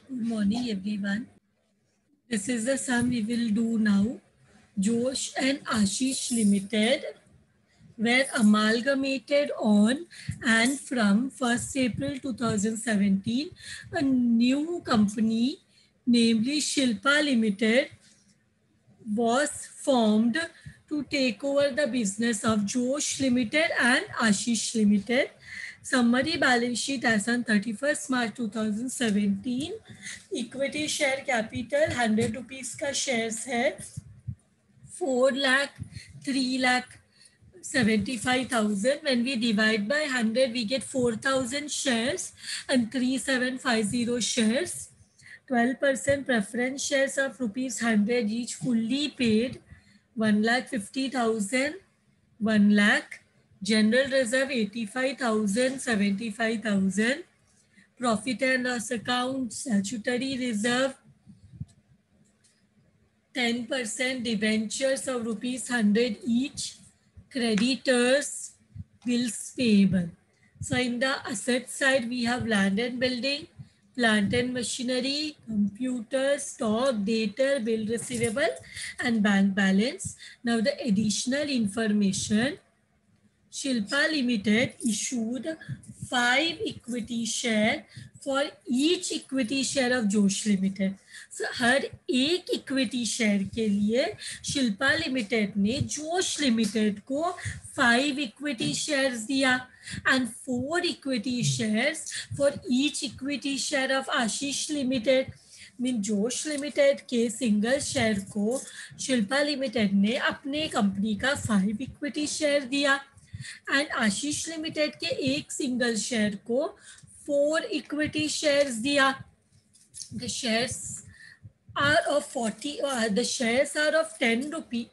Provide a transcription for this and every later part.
Good morning, everyone. This is the sum we will do now. Josh and Ashish Limited were amalgamated on and from 1st April 2017. A new company, namely Shilpa Limited, was formed to take over the business of Josh Limited and Ashish Limited. Summary balance sheet as on 31st March 2017. Equity share capital 100 rupees का shares है. 4,03,75,000. When we divide by 100, we get 4,000 shares and 3,750 shares. 12% preference shares of rupees 100 each fully paid. 1,50,000, 1 lakh. General reserve 85,000, 75,000. Profit and loss account, statutory reserve 10%, debentures of rupees 100 each. Creditors, bills payable. So in the asset side, we have land and building, plant and machinery, computer, stock, data, bill receivable, and bank balance. Now the additional information. Shilpa Limited issued 5 equity share for each equity share of Josh Limited. So हर एक equity share के लिए Shilpa Limited ने जोश Limited को 5 equity shares दिया and 4 equity shares for each equity share of Ashish Limited. Mean Josh Limited के single share को Shilpa Limited ने अपने कंपनी का 5 इक्विटी शेयर दिया एंड आशीष लिमिटेड के एक सिंगल शेयर को 4 इक्विटी शेयर्स दिया. The shares are of 40. The shares are of 10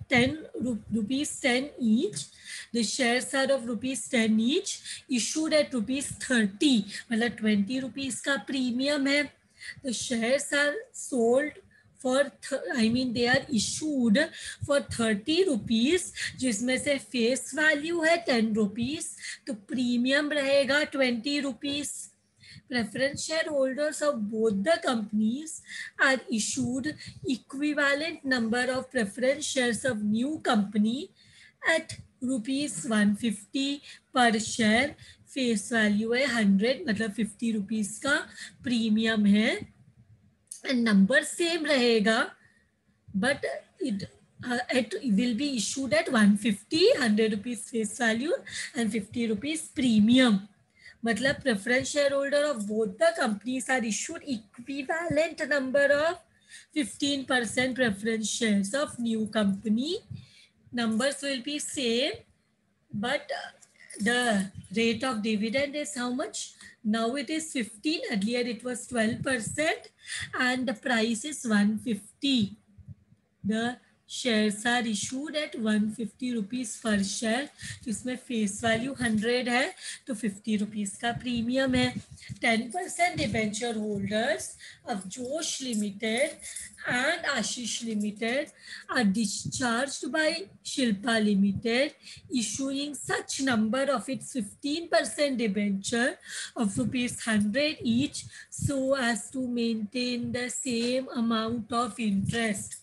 rupees 10 each. The shares are of rupees 10 each, issued at rupees 30. मतलब 20 rupees का प्रीमियम है. The shares are sold for they are issued for 30 rupees, जिसमें से face value है 10 rupees, तो premium रहेगा 20 rupees. Preference shareholders of both the companies are issued equivalent number of preference shares of new company at rupees 150 per share. Face value है 100, मतलब 50 rupees का premium है. Number same रहेगा but it will be issued at 150, 100 rupees face value and 50 rupees premium. मतलब preference shareholder of both the companies are issued equivalent number of 15% preference shares of new company. Numbers will be same, but the rate of dividend is how much? Now it is 15, earlier it was 12%, and the price is 150. The shares are issued at 150 rupees per share. जिसमें face value 100 है तो 50 rupees का premium है. 10% debenture holders of Josh Limited and Ashish Limited are discharged by Shilpa Limited, issuing such number of its 15% debenture of rupees 100 each, so as to maintain the same amount of interest.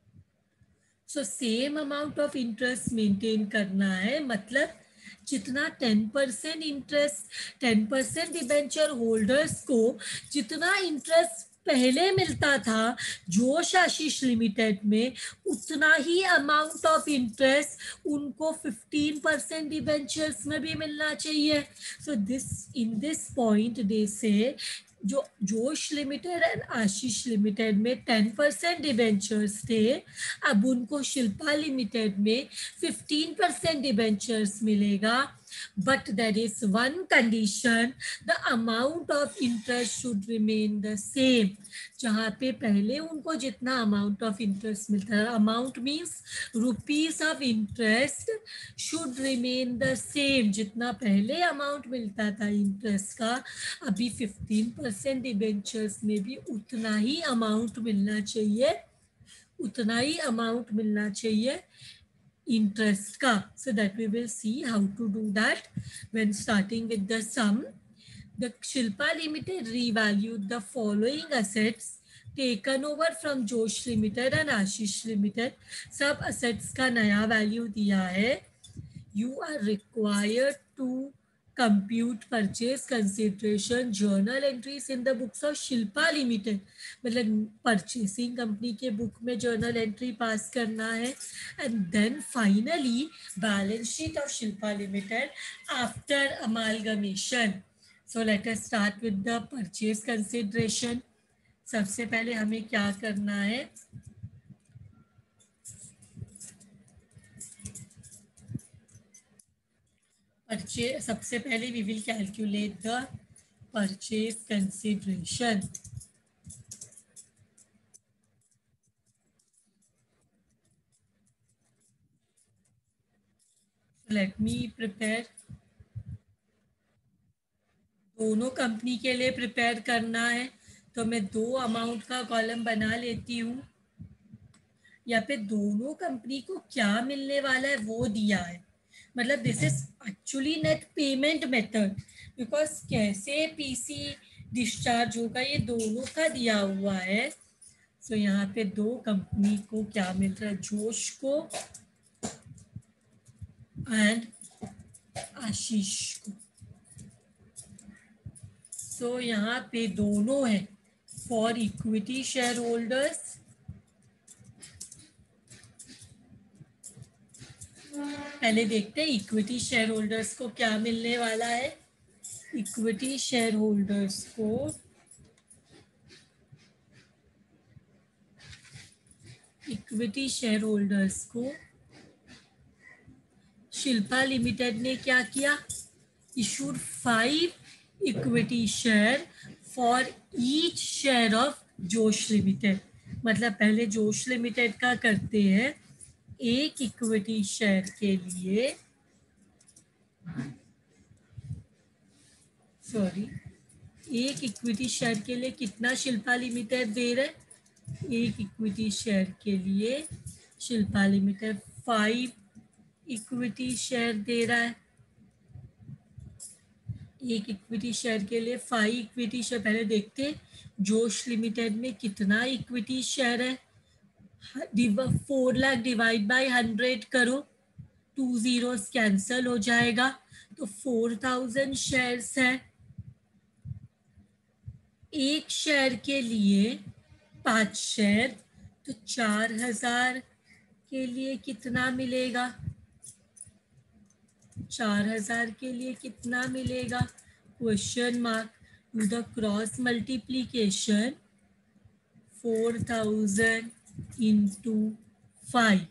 So same amount of interest maintain करना है, मतलब जितना 10% interest 10% debenture holders को जितना interest पहले मिलता था जोश आशीष लिमिटेड में, उतना ही अमाउंट ऑफ इंटरेस्ट उनको 15% डिबेंचर्स में भी मिलना चाहिए. So this in this point दे से जो जोश लिमिटेड एंड आशीष लिमिटेड में 10% डिबेंचर्स थे, अब उनको शिल्पा लिमिटेड में 15% डिबेंचर्स मिलेगा. But there is one condition, the amount of interest should remain the same. जहाँ पे पहले उनको जितना amount of interest मिलता है, amount means rupees of interest should remain the same. जितना पहले amount मिलता था interest का, अभी 15% debentures में भी उतना ही amount मिलना चाहिए, उतना ही amount मिलना चाहिए interest का. So that we will see how to do that when starting with the sum. The Shilpa Limited revalued the following assets taken over from Josh Limited and Ashish Limited. सब assets का नया value दिया है. You are required to compute purchase consideration journal entries in the books of Shilpa Limited. मतलब purchasing company के book में journal entry pass करना है. And then finally balance sheet of Shilpa Limited after amalgamation. So let us start with the purchase consideration. सबसे पहले हमें क्या करना है? Purchase, सबसे पहले we will calculate the purchase consideration. Let me prepare. दोनों कंपनी के लिए प्रिपेयर करना है तो मैं दो अमाउंट का कॉलम बना लेती हूँ. यहाँ पे दोनों कंपनी को क्या मिलने वाला है वो दिया है. मतलब this is actually net payment method because कैसे पीसी डिस्चार्ज होगा ये दोनों का दिया हुआ है. सो यहाँ पे दो कंपनी को क्या मिल रहा है, जोश को एंड आशीष को. सो यहाँ पे दोनों है फॉर इक्विटी शेयर होल्डर्स. पहले देखते हैं इक्विटी शेयर होल्डर्स को क्या मिलने वाला है. इक्विटी शेयर होल्डर्स को शिल्पा लिमिटेड ने क्या किया, issued 5 equity share for each share of Josh Limited. मतलब पहले जोश लिमिटेड का करते हैं, एक इक्विटी शेयर के लिए एक इक्विटी शेयर के लिए कितना शिल्पा लिमिटेड दे रहे, एक इक्विटी शेयर के लिए शिल्पा लिमिटेड 5 इक्विटी शेयर दे रहा है. एक इक्विटी शेयर के लिए 5 इक्विटी शेयर. पहले देखते जोश लिमिटेड में कितना इक्विटी शेयर है. 4 लाख डिवाइड बाय 100 करो, 2 zeros कैंसल हो जाएगा तो 4000 शेयर्स है. एक शेयर के लिए 5 शेयर तो 4000 के लिए कितना मिलेगा, 4000 के लिए कितना मिलेगा, question mark. To the cross multiplication 4000 into 5,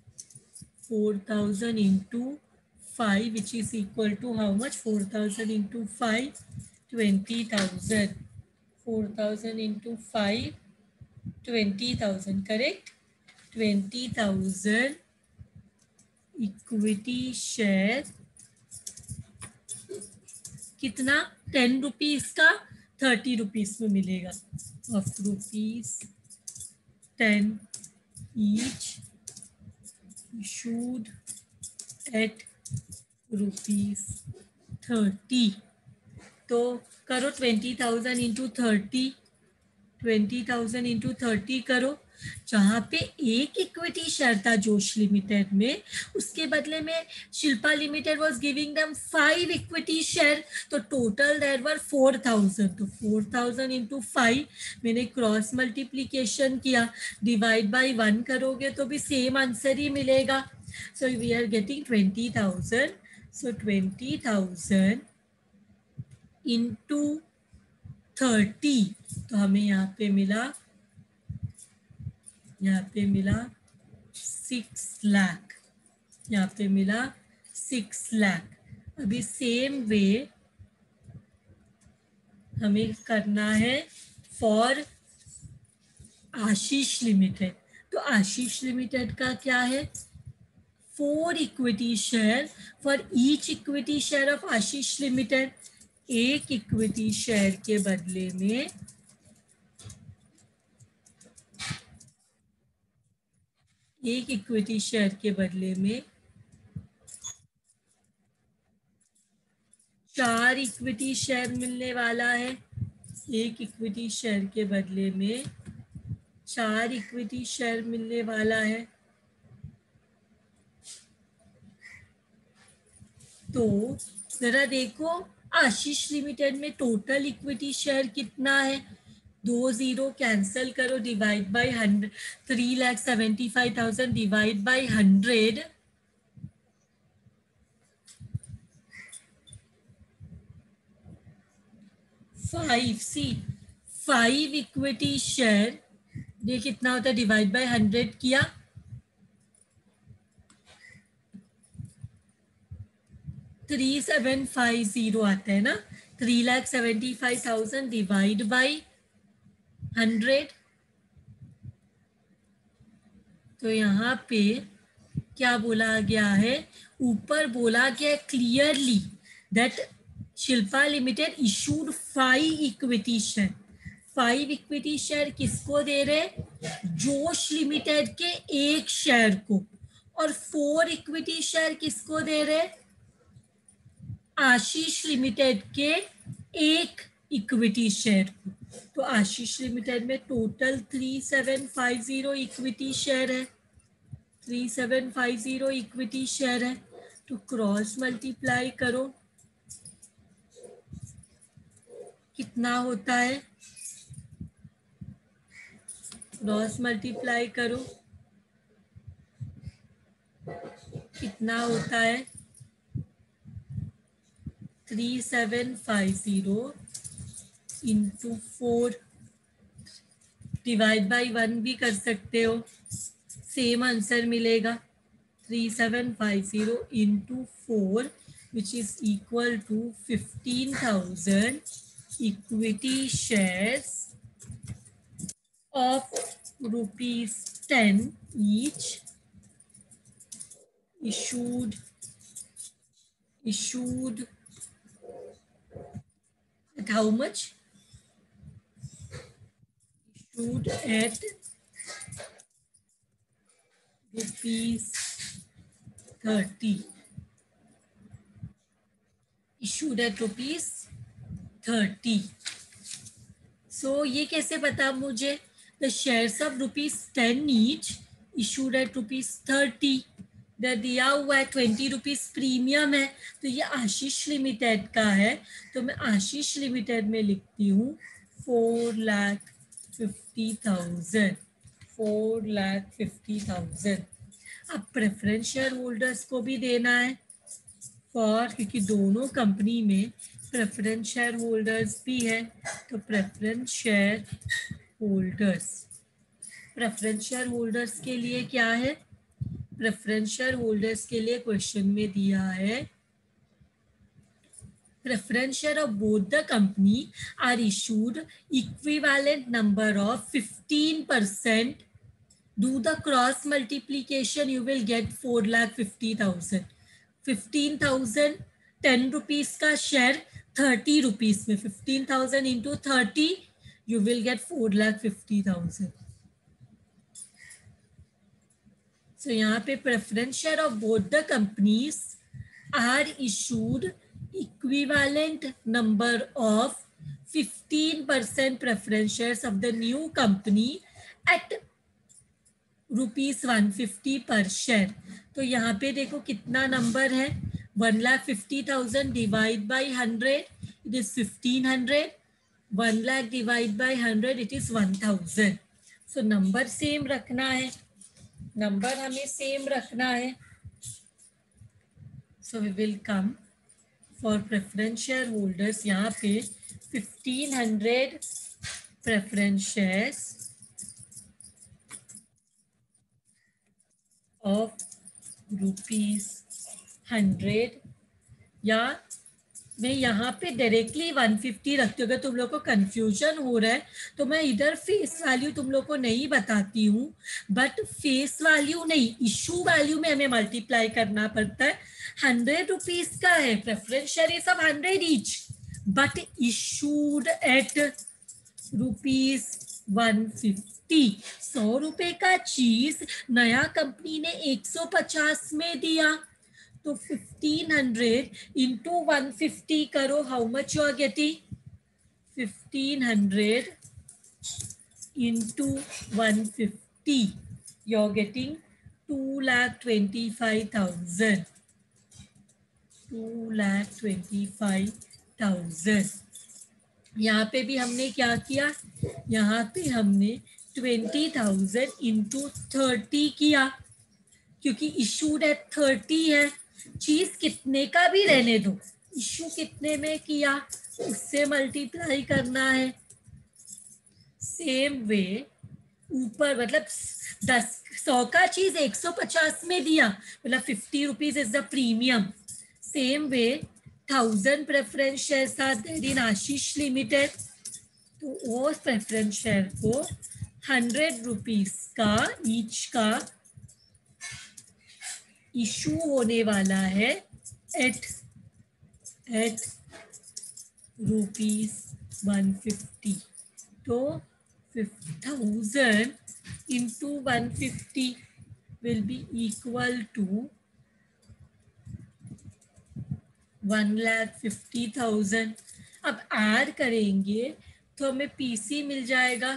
4000 into 5 which is equal to how much, 4000 into 5 20,000, 4000 into 5 20,000, correct. 20,000 equity share कितना, 10 रुपीज का 30 रुपीज में मिलेगा, ऑफ ₹10 each issued at ₹30. तो करो 20,000 into 30, 20,000 into 30 करो. जहाँ पे एक इक्विटी शेयर था जोश लिमिटेड में, उसके बदले में Shilpa Limited was giving them 5 equity share, तो टोटल देयर वर 4000. तो 4000 into 5 मैंने क्रॉस मल्टीप्लीकेशन किया, डिवाइड बाय 1 करोगे तो भी सेम आंसर ही मिलेगा. So we are getting 20,000. So 20,000 into 30 तो हमें यहाँ पे मिला 6 लाख, यहाँ पे मिला 6 लाख. अभी सेम वे हमें करना है फॉर आशीष लिमिटेड. तो आशीष लिमिटेड का क्या है, 4 equity share for each equity share of Ashish Limited. एक इक्विटी शेयर के बदले में एक इक्विटी शेयर के बदले में 4 इक्विटी शेयर मिलने वाला है, 1 इक्विटी शेयर के बदले में 4 इक्विटी शेयर मिलने वाला है। तो जरा देखो आशीष लिमिटेड में टोटल इक्विटी शेयर कितना है, 2 0 कैंसिल करो, divide by 100, 3,75,000 divide by 100, 5 equity share, ये कितना होता है, डिवाइड बाय 100 किया, 3750 आता है ना, 3,75,000 डिवाइड बाय 100। तो यहाँ पे क्या बोला गया है, ऊपर बोला गया clearly that Shilpa Limited issued 5 equity share. 5 equity share किसको दे रहे, जोश लिमिटेड के 1 शेयर को, और 4 इक्विटी शेयर किसको दे रहे, आशीष लिमिटेड के 1 इक्विटी शेयर को। तो आशीष लिमिटेड में टोटल 3750 इक्विटी शेयर है, 3750 इक्विटी शेयर है। तो क्रॉस मल्टीप्लाई करो, कितना होता है, क्रॉस मल्टीप्लाई करो, कितना होता है, 3750 इंटू 4 डिवाइड बाई 1 भी कर सकते हो, सेम आंसर मिलेगा, 3750 into 4 which is equal to 15,000 equity shares of ₹10 each issued at how much, issued at ₹30, issued at ₹30। So ये कैसे पता मुझे, the shares of ₹10 each issued at ₹30, दिया हुआ है 20 रुपीज प्रीमियम है, तो ये आशीष लिमिटेड का है, तो मैं आशीष लिमिटेड में लिखती हूँ 4,50,000, 4,50,000। अब प्रेफरेंस शेयर होल्डर्स को भी देना है, फॉर, क्योंकि दोनों कंपनी में प्रेफरेंस शेयर होल्डर्स भी है, तो प्रेफरेंस शेयर होल्डर्स के लिए क्या है, प्रेफरेंस शेयर होल्डर्स के लिए क्वेश्चन में दिया है, preference share of both the company are issued equivalent number of 15%, do the cross multiplication, you will get 4,50,000, 15,000 10 rupees का शेयर 30 रुपीज में, 15,000 into 30 you will get 4,50,000। So यहाँ पे preference share of both the companies are issued equivalent number of 15% preference shares of the new company at ₹150 per share. तो यहाँ पे देखो कितना number है, 1,50,000 divide by 100 it is 1,500, 1 lakh divide by 100 it is 1,000। So number same रखना है, number हमें same रखना है। So we will come for preference share holders, यहाँ पे 1,500 प्रेफरेंस शेयर्स ऑफ ₹100, या मैं यहाँ पे डायरेक्टली 150 रखती हूँ। अगर तुम लोग को कंफ्यूजन हो रहा है तो मैं इधर फेस वैल्यू तुम लोग को नहीं बताती हूँ, बट फेस वैल्यू नहीं, इशू वैल्यू में हमें मल्टीप्लाई करना पड़ता है। 100 रुपीज का है प्रेफरेंस शेयर, ये सब 100 ईच, बट इशूड एट ₹150। 100 रुपए का चीज नया कंपनी ने 150 में दिया, तो 1500 इंटू 150 करो, how much you are getting? 1500 into 150, you're getting 2,25,000. 2,25,000. यहाँ पे भी हमने क्या किया? यहाँ पे हमने 20,000 इंटू 30 किया, क्योंकि इशूड एट 30 है। चीज कितने का भी रहने दो, इशू कितने में किया उससे मल्टीप्लाई करना है। सेम वे ऊपर मतलब 100 का चीज 150 में दिया, मतलब 50 rupees is the premium. Same way 1000 preference share था देयर इन आशीष लिमिटेड, तो वो प्रेफरेंस शेयर को 100 रुपीज का ईच का इशू होने वाला है एट रुपीज 150। तो 1000 into 150 will be equal to 1,50,000। अब ऐड करेंगे तो हमें पीसी मिल जाएगा।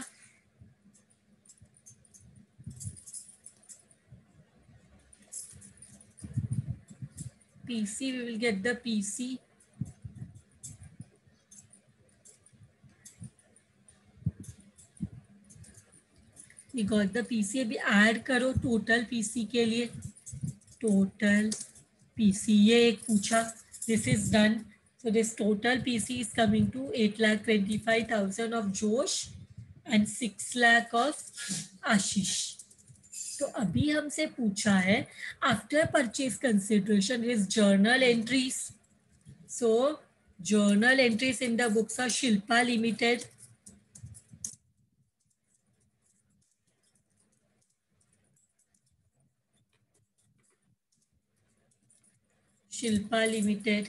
PC, we will get the PC। We got the PC। अभी ऐड करो टोटल पीसी के लिए, टोटल पीसी ये एक पूछा, this is done. So this total PC is coming to 8,25,000 of Josh and 6 lakh of Ashish। तो अभी हमसे पूछा है after purchase consideration is journal entries. So journal entries in the books of Shilpa Limited, Shilpa Limited,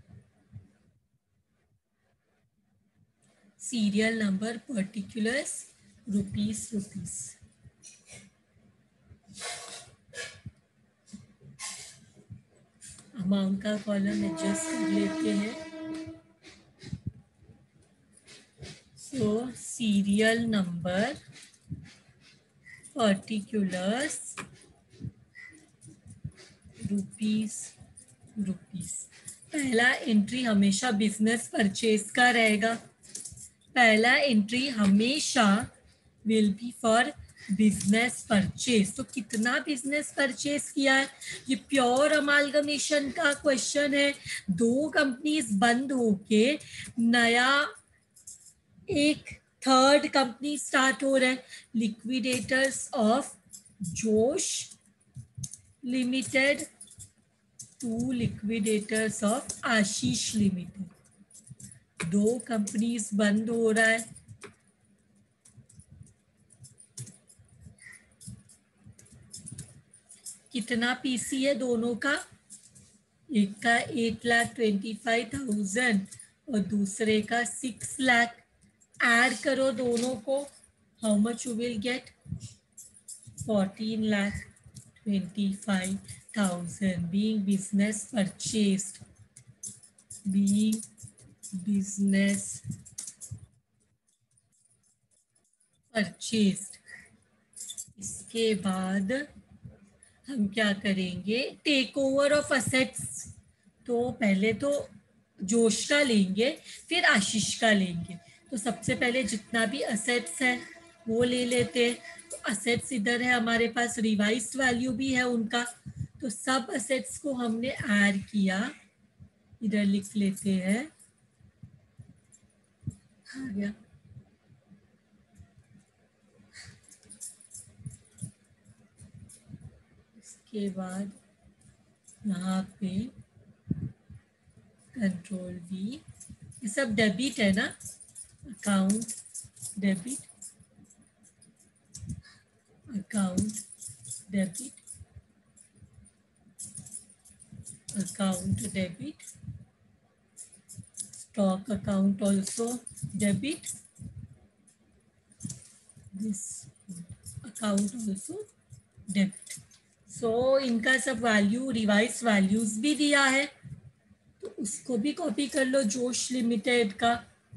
serial number, particulars, rupees rupees. Amount का column adjust कर लेते हैं। So serial number, particulars, rupees rupees. पहला एंट्री हमेशा बिजनेस परचेज का रहेगा। पहला entry हमेशा will be for business purchase. तो कितना बिजनेस परचेज किया है? ये प्योर अमालगमेशन का क्वेश्चन है। दो कंपनीज बंद होके नया एक थर्ड कंपनी स्टार्ट हो रहा है, liquidators of Josh Limited to liquidators of Ashish Limited. दो कंपनीज बंद हो रहा है। कितना पीसी है दोनों का? एक का 8,25,000 और दूसरे का 6 लाख। ऐड करो दोनों को, how much you will get? 14,25,000 being business purchased, being business purchased। इसके बाद हम क्या करेंगे? Take over of assets. तो पहले तो जोश का लेंगे, फिर आशीष का लेंगे। तो सबसे पहले जितना भी असेट्स है वो ले लेते हैं। तो असेट्स इधर है हमारे पास, रिवाइज्ड वैल्यू भी है उनका। तो सब असेट्स को हमने ऐड किया, इधर लिख लेते हैं। आ गया। इसके बाद यहाँ पे कंट्रोल वी, ये सब डेबिट है ना, account debit, account debit, account debit, stock account also debit, this account also debit। So इनका सब वैल्यू रिवाइज वैल्यूज भी दिया है, तो उसको भी कॉपी कर लो जोश लिमिटेड का।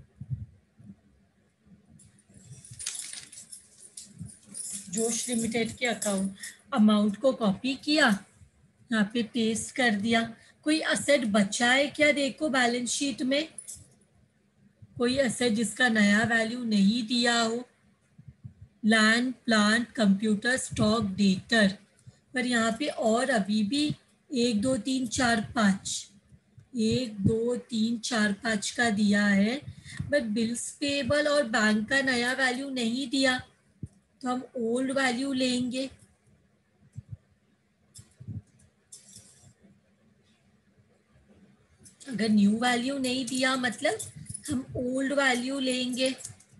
जोश लिमिटेड के अकाउंट अमाउंट को कॉपी किया, यहाँ पे पेस्ट कर दिया। कोई असेट बचा है क्या देखो बैलेंस शीट में, कोई असेट जिसका नया वैल्यू नहीं दिया हो। Land, plant, computer, stock, debtor, पर यहाँ पे और अभी भी 1 2 3 4 5, 1 2 3 4 5 का दिया है, बट बिल्स पेबल और बैंक का नया वैल्यू नहीं दिया, तो हम ओल्ड वैल्यू लेंगे। अगर न्यू वैल्यू नहीं दिया मतलब हम ओल्ड वैल्यू लेंगे।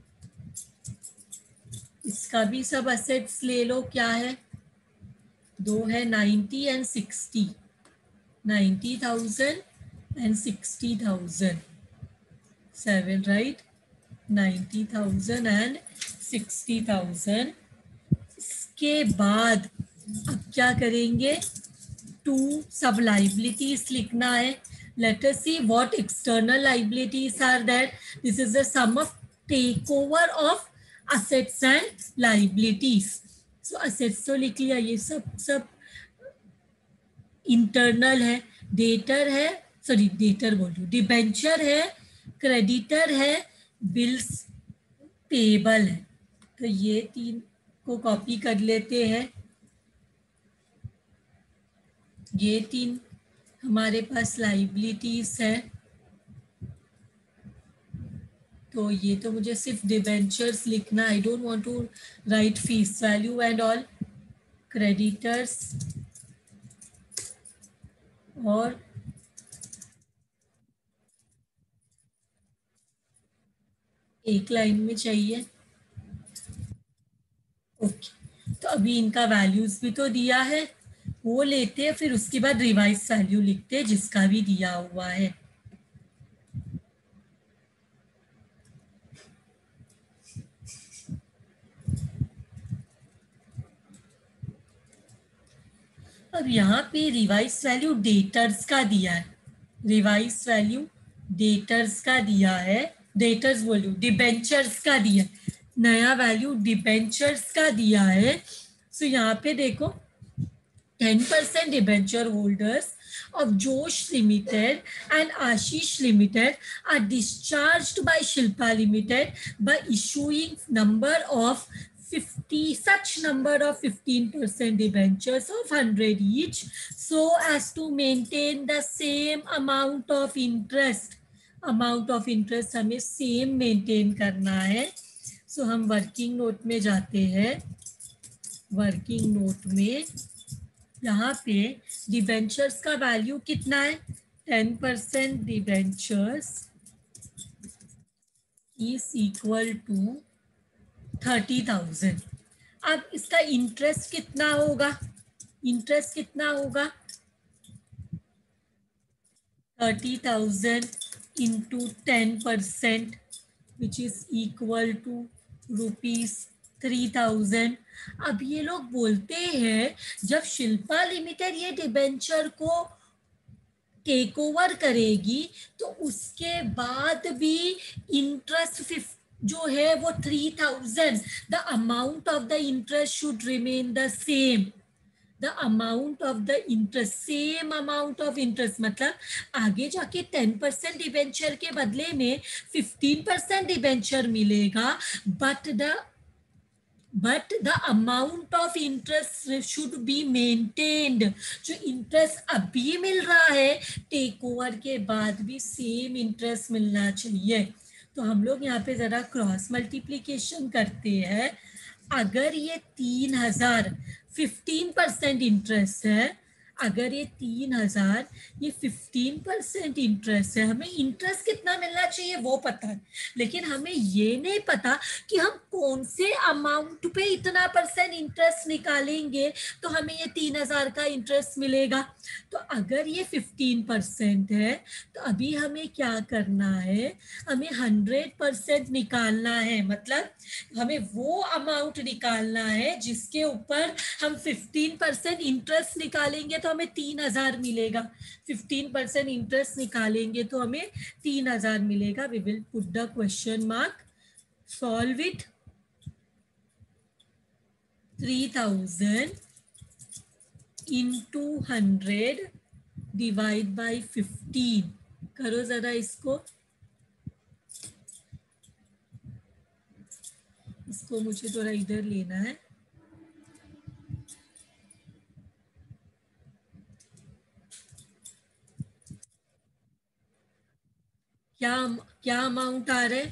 इसका भी सब असेट्स ले लो, क्या है, दो है 90 एंड 60, 90,000 एंड 60,000, 7 राइट, 90,000 एंड 60,000। इसके बाद अब क्या करेंगे, टू सब लाइबिलिटीज लिखना है। Let us see what external liabilities are there. This is the sum of takeover of assets and liabilities. So assets तो लिख लिया, ये सब इंटरनल है। डेटर है, सॉरी डेटर बोल रही हूँ, डिबेंचर है, क्रेडिटर है, बिल्स पेबल है। तो ये तीन को कॉपी कर लेते हैं। ये तीन हमारे पास लाइबिलिटीज है, तो ये तो मुझे सिर्फ डिबेंचर्स लिखना, I don't want to write face value and all. Creditors और एक लाइन में चाहिए। ओके, तो अभी इनका वैल्यूज भी तो दिया है, वो लेते हैं, फिर उसके बाद रिवाइज वैल्यू लिखते हैं जिसका भी दिया हुआ है। अब यहाँ पे रिवाइज वैल्यू डेटर्स का दिया है, रिवाइज वैल्यू डेटर्स का दिया है, डेटर्स बोलूँ डिबेंचर्स का दिया, नया वैल्यू डिबेंचर्स का दिया है। सो यहाँ पे देखो 10% debenture holders of Josh Limited and Ashish Limited are discharged by Shilpa Limited by issuing number of 50, such number of 15% debentures of 100 each, so as to maintain the same amount of interest. Amount of interest हमें same maintain करना है। सो हम working note में जाते हैं। Working note में यहाँ पे डिबेंचर्स का वैल्यू कितना है, 10% डिबेंचर्स इज इक्वल टू 30,000। अब इसका इंटरेस्ट कितना होगा, इंटरेस्ट कितना होगा, 30,000 into 10% which is equal to ₹3,000। अब ये लोग बोलते हैं जब शिल्पा लिमिटेड ये डिबेंचर को टेक ओवर करेगी तो उसके बाद भी इंटरेस्ट जो है वो 3,000, the amount of the interest should remain the same, the amount of the interest, same amount of interest, मतलब आगे जाके 10% डिबेंचर के बदले में 15% डिबेंचर मिलेगा, but the amount of interest should be maintained। जो इंटरेस्ट अभी मिल रहा है टेक ओवर के बाद भी सेम इंटरेस्ट मिलना चाहिए। तो हम लोग यहाँ पे जरा क्रॉस मल्टीप्लीकेशन करते हैं। अगर ये 3,000 15% इंटरेस्ट है, अगर ये 3000, ये 15% इंटरेस्ट है, हमें इंटरेस्ट कितना मिलना चाहिए वो पता है, लेकिन हमें ये नहीं पता कि हम कौन से अमाउंट पे इतना परसेंट इंटरेस्ट निकालेंगे तो हमें ये 3000 का इंटरेस्ट मिलेगा। तो अगर ये 15% है तो अभी हमें क्या करना है, हमें 100% निकालना है, मतलब हमें वो अमाउंट निकालना है जिसके ऊपर हम 15% इंटरेस्ट निकालेंगे तो हमें 3000 मिलेगा। 15% इंटरेस्ट निकालेंगे तो हमें 3000 मिलेगा। We will put the question mark, solve it. 3000 into 100 divide by 15, करो जरा इसको, इसको मुझे थोड़ा इधर लेना है। क्या क्या अमाउंट आ रहा है,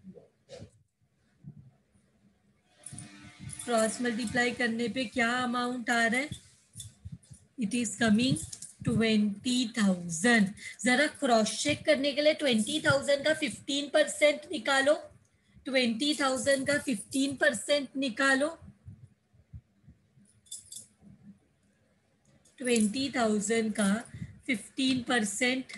क्रॉस मल्टीप्लाई करने पे क्या अमाउंट आ रहा है, इट इज कमिंग 20,000। जरा क्रॉस चेक करने के लिए 20,000 का 15% निकालो, 20,000 का 15% निकालो, 20,000 का 15%,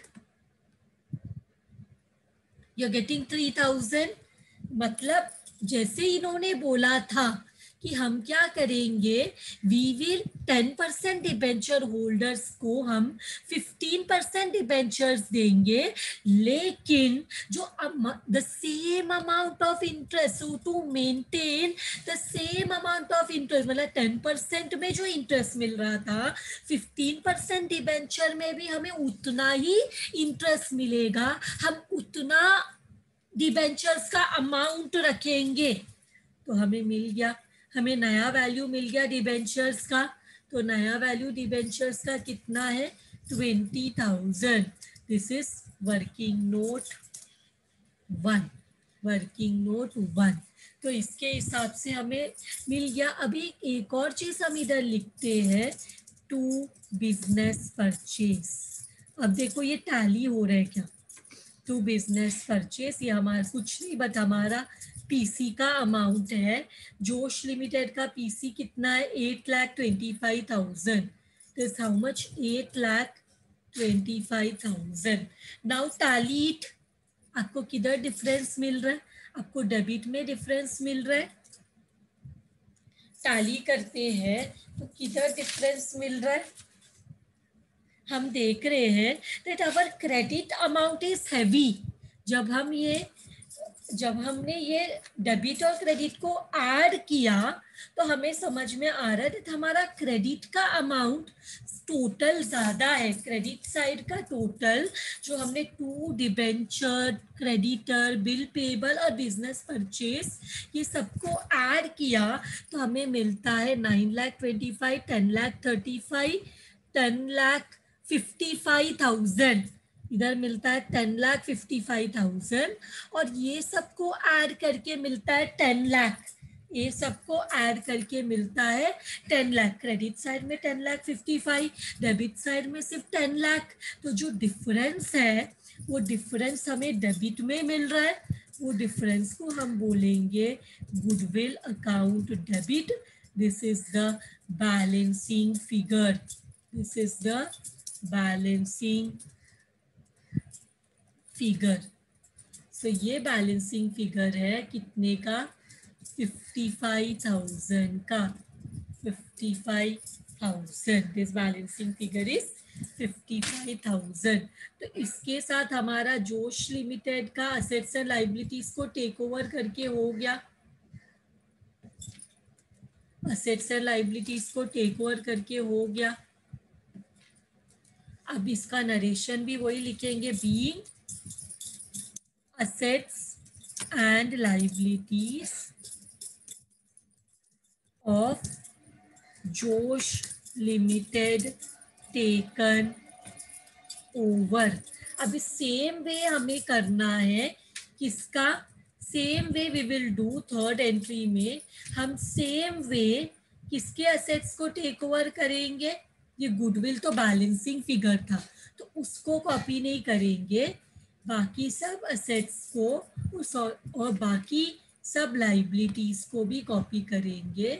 यू गेटिंग 3,000। मतलब जैसे इन्होंने बोला था कि हम क्या करेंगे, वी विल 10% डिबेंचर होल्डर्स को हम 15% डिबेंचर्स देंगे, लेकिन जो the same amount of interest, to maintain the same amount of interest, मतलब 10% में जो इंटरेस्ट मिल रहा था 15% डिबेंचर में भी हमें उतना ही इंटरेस्ट मिलेगा, हम उतना डिबेंचर्स का अमाउंट रखेंगे। तो हमें मिल गया, हमें नया वैल्यू मिल गया डिबेंचर्स का। तो नया वैल्यू डिबेंचर्स का कितना है, 20,000। This is working note 1, working note 1। तो इसके हिसाब से हमें मिल गया। अभी एक और चीज हम इधर लिखते हैं, टू बिजनेस परचेज। अब देखो ये टैली हो रहा है क्या, टू बिजनेस परचेज, ये हमारा कुछ नहीं बट हमारा पीसी का अमाउंट है। जोश लिमिटेड का पीसी कितना है, 8,25,000। This how much, 8,25,000। Now tally it, आपको किधर डिफरेंस मिल रहा है, आपको डेबिट में डिफरेंस मिल रहा है, टैली करते हैं तो किधर डिफरेंस मिल रहा है, हम देख रहे हैं that our credit amount is heavy. जब हमने ये डेबिट और क्रेडिट को ऐड किया तो हमें समझ में आ रहा है कि हमारा क्रेडिट का अमाउंट टोटल ज्यादा है। क्रेडिट साइड का टोटल जो हमने to debenture, creditor, bill payable और बिजनेस परचेज ये सबको ऐड किया तो हमें मिलता है 9,25,000, 10,35,000, 10,55,000। इधर मिलता है 10,55,000 और ये सबको ऐड करके मिलता है 10 लाख। ये सबको ऐड करके मिलता है 10 लाख। क्रेडिट साइड में 10,55,000, डेबिट साइड में सिर्फ 10 लाख। तो जो डिफरेंस है वो डिफरेंस हमें डेबिट में मिल रहा है, वो डिफरेंस को हम बोलेंगे goodwill account debit. This is the balancing figure, this is the balancing figure. So ये बैलेंसिंग फिगर है कितने का, 55,000 का, 55,000। This balancing figure is 55,000। तो इसके साथ हमारा जोश लिमिटेड का असेट्स एंड लाइबिलिटीज को टेक ओवर करके हो गया, असेट्स एंड लाइबिलिटीज को टेक ओवर करके हो गया। अब इसका नरेशन भी वही लिखेंगे, being assets and liabilities of Josh Limited taken over। अभी सेम वे हमें करना है, किसका same way we will do third entry में। हम सेम वे किसके असेट्स को टेक ओवर करेंगे, ये गुडविल तो बैलेंसिंग फिगर था, तो उसको कॉपी नहीं करेंगे, बाकी सब असेट्स को और बाकी सब लाइबिलिटीज को भी कॉपी करेंगे।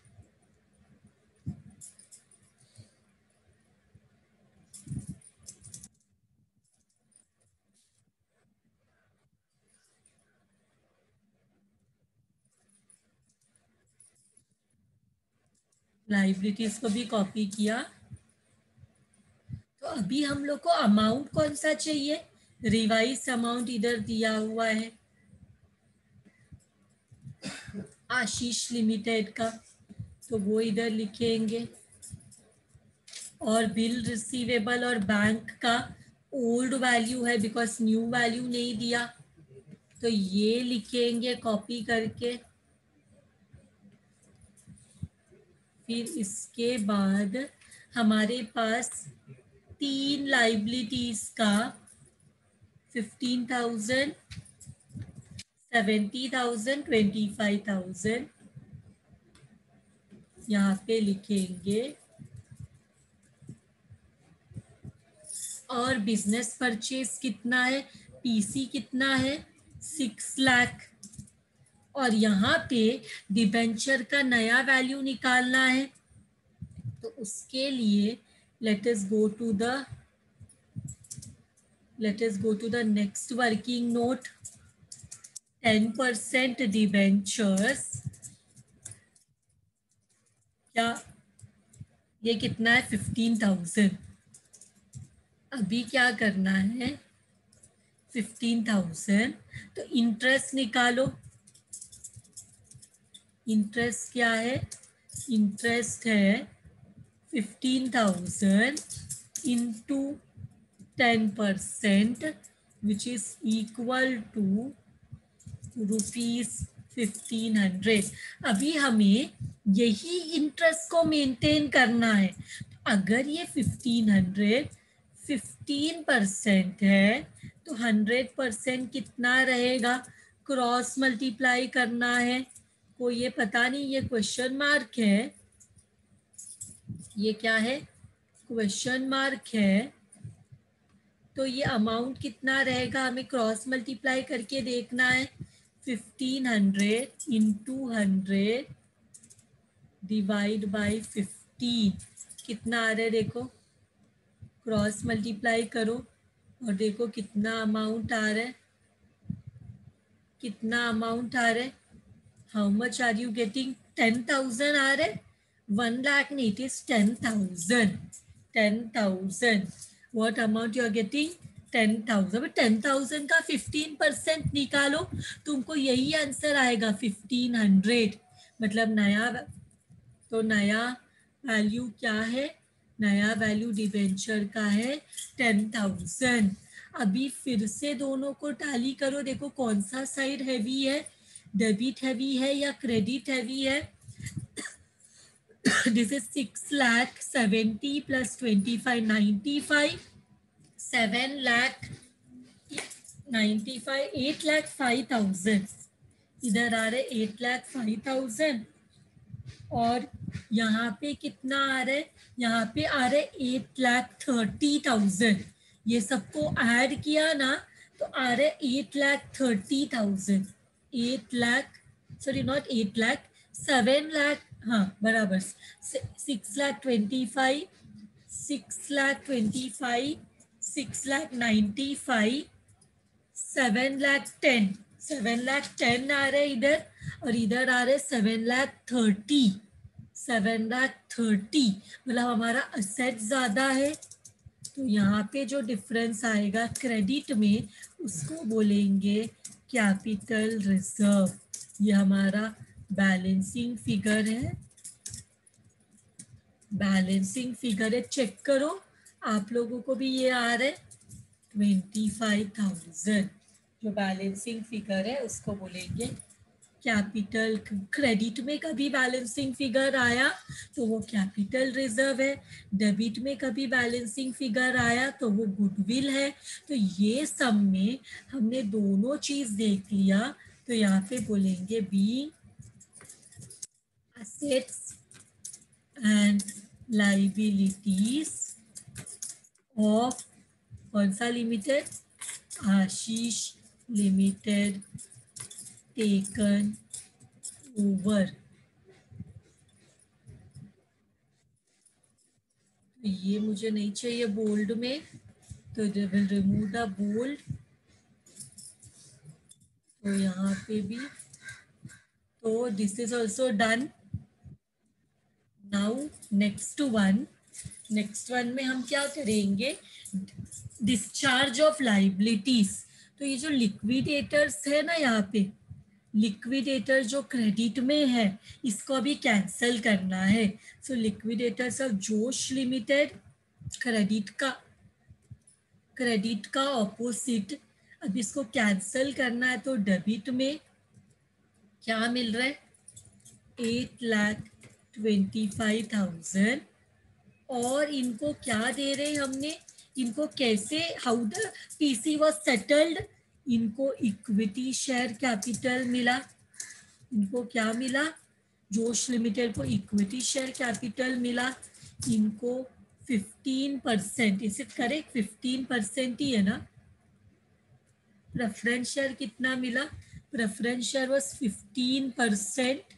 लाइबिलिटीज को भी कॉपी किया। तो अभी हम लोग को अमाउंट कौन सा चाहिए, रिवाइज अमाउंट इधर दिया हुआ है आशीष लिमिटेड का, तो वो इधर लिखेंगे। और बिल रिसीवेबल और बैंक का ओल्ड वैल्यू है बिकॉज न्यू वैल्यू नहीं दिया, तो ये लिखेंगे कॉपी करके। फिर इसके बाद हमारे पास तीन लाइबिलिटीज का 15,000, 70,000, 25,000 यहाँ पे लिखेंगे। और बिजनेस परचेज कितना है, पीसी कितना है 6 लाख। और यहाँ पे डिबेंचर का नया वैल्यू निकालना है, तो उसके लिए let us go to the next working note। 10% debentures, क्या ये कितना है 15,000। अभी क्या करना है 15,000, तो इंटरेस्ट निकालो। इंटरेस्ट क्या है, इंटरेस्ट है 15,000 into 10% which is equal to ₹1,500। अभी हमें यही इंटरेस्ट को मेंटेन करना है। अगर ये 1500 15% है तो 100% कितना रहेगा, क्रॉस मल्टीप्लाई करना है। को ये पता नहीं, ये क्वेश्चन मार्क है, ये क्या है क्वेश्चन मार्क है। तो ये अमाउंट कितना रहेगा हमें क्रॉस मल्टीप्लाई करके देखना है। 1500 इंटू 100 डिवाइड बाई 15 कितना आ रहा है, देखो क्रॉस मल्टीप्लाई करो और देखो कितना अमाउंट आ रहा है, कितना अमाउंट आ रहा है। How much are you getting, 10,000 आ रहा है, 1 लाख नहीं, it is 10,000। 10,000 what amount you are getting 10,000। 10,000 का 15% निकालो, तुमको यही आंसर आएगा 1,500। मतलब नया, तो नया वैल्यू क्या है, नया वैल्यू डिबेंचर का है 10,000। अभी फिर से दोनों को टैली करो, देखो कौन सा साइड हैवी है, डेबिट हैवी है या क्रेडिट हैवी है। दिस इज 6,70,000 प्लस 25 95, 7,95 8,05,000 इधर आ रहे 8,05,000। और यहाँ पे कितना आ रहा है, यहाँ पे आ रहा है 8,30,000। ये सबको ऐड किया ना तो आ रहा है 8,30,000। 8 लाख, सॉरी नॉट 8 लाख, 7 लाख, हाँ बराबर 6,25,000, 6,25,000, 6,95,000, 7,10,000, 7,10,000 आ रहे इधर, और इधर आ रहे 7,30,000। 7,30,000 मतलब हमारा असेट ज्यादा है, तो यहाँ पे जो डिफरेंस आएगा क्रेडिट में उसको बोलेंगे कैपिटल रिजर्व। ये हमारा बैलेंसिंग फिगर है, बैलेंसिंग फिगर है, चेक करो आप लोगों को भी ये आ रहा है 25,000। जो बैलेंसिंग फिगर है उसको बोलेंगे कैपिटल। क्रेडिट में कभी बैलेंसिंग फिगर आया तो वो कैपिटल रिजर्व है, डेबिट में कभी बैलेंसिंग फिगर आया तो वो गुडविल है। तो ये सब में हमने दोनों चीज देख लिया, तो यहाँ पे बोलेंगे being assets and liabilities of कौन सा limited, Ashish limited taken over. ये मुझे नहीं चाहिए बोल्ड में, तो विल रिमूव द बोल्ड। तो यहाँ पे भी, तो this is also done. Now next one में हम क्या करेंगे, डिस्चार्ज ऑफ लाइबिलिटीज। तो ये जो लिक्विडेटर्स है ना, यहाँ पे लिक्विडेटर जो क्रेडिट में है, इसको अभी कैंसिल करना है। So liquidators of Josh limited, credit का ऑपोजिट, अब इसको कैंसिल करना है। तो डेबिट में क्या मिल रहा है, 8,25,000। और इनको क्या दे रहे हैं हमने, इनको कैसे, how the PC was settled, इनको इक्विटी शेयर कैपिटल मिला। इनको क्या मिला, जोश लिमिटेड को इक्विटी शेयर कैपिटल मिला। इनको 15%, इज इट करेक्ट, 15% ही है ना। प्रेफरेंस शेयर कितना मिला, preference share was 15%,